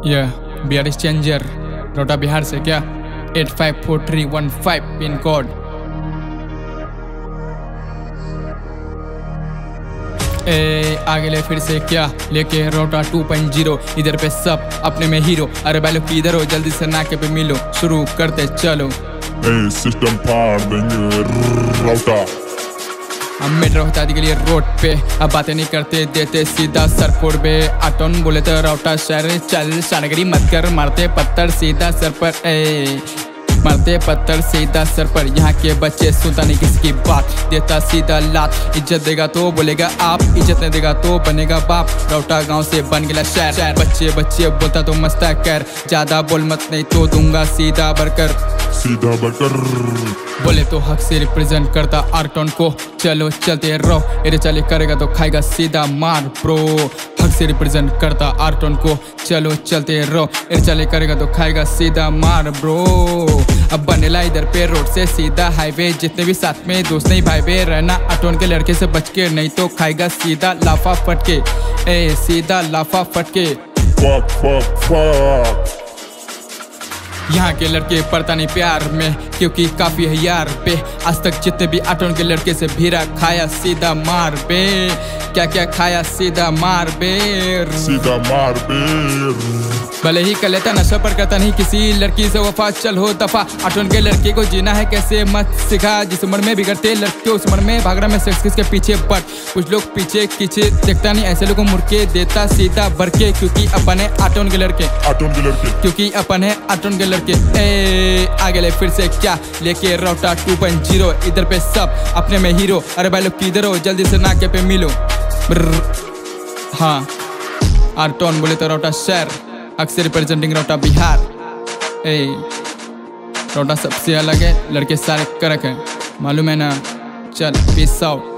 Bihar exchanger रोटा बिहार से क्या 854315 पिन कोड। आगे ले फिर से क्या लेके रोटा 2.0 इधर पे सब अपने में हीरो। अरे बैलो किधर हो, जल्दी से नाके पे मिलो, शुरू करते चलो। सिस्टम फाड़ देंगे रोटा। हम मेट्रो हटा दी के लिए रोड पे, अब बातें नहीं करते देते सीधा सर फोड़ बे। आटोन बोले तो रोटा शहर चल, शानगिरी मत कर, मारते पत्थर सीधा सर पर। मारते पत्थर सीधा सर पर, यहाँ के बच्चे सुनता नहीं किसी की बात, देता सीधा लात। इज्जत देगा तो बोलेगा आप, इज्जत नहीं देगा तो बनेगा बाप। रोटा गांव से बन गया शहर, बच्चे बच्चे बोलता तो मस्ता कर, ज्यादा बोल मत नहीं तो दूंगा सीधा बरकर। सीधा बरकर बोले तो हक से रिप्रेजेंट करता आर्टोन को, चलो चलते रहो, इधर चले करेगा तो खाएगा सीधा मार ब्रो। हक से रिप्रेजेंट करता आर्टोन को, चलो चलते रहो, इधर चले करेगा तो खाएगा सीधा मार ब्रो। अब बनेला इधर पे रोड से सीधा हाईवे, जितने भी साथ में दोस्त नहीं भाई बे, रहना आर्टोन के लड़के से बच के, नहीं तो खाएगा सीधा लाफा फटके। सीधा लाफा फटके। यहाँ के लड़के पड़ता नहीं प्यार में, क्योंकि काफी है यार पे। आज तक जितने भी आटोन के लड़के से भीरा खाया सीधा मार बे। क्या क्या खाया सीधा मार बे, सीधा मार बे। भले ही कर लेता नशा पर करता नहीं किसी लड़की से वफा, चल हो दफा। आटोन के लड़के को जीना है कैसे मत सिखा, जिस उम्र में बिगड़ते लड़के उस उम्र में भाग रहा मैं सेक्स किसके पीछे। बट कुछ लोग पीछे पीछे देखता नहीं, ऐसे लोगों मुड़ के देता सीधा भर के, क्योंकि अपन है आटोन के लड़के। आटोन के लड़के क्योंकि अपन है आटोन के लड़के। आगे ले फिर से क्या लेके रोटा 2.0 इधर पे सब अपने में हीरो। अरे भाई लोग किधर हो, जल्दी से नाके पे मिलो। हाँ आर्टोन बोले तो रोटा शहर, अक्सर रिप्रेजेंटिंग रोटा बिहार। रोटा सबसे अलग है, लड़के सारे करक हैं, मालूम है ना। चल पीस आउट।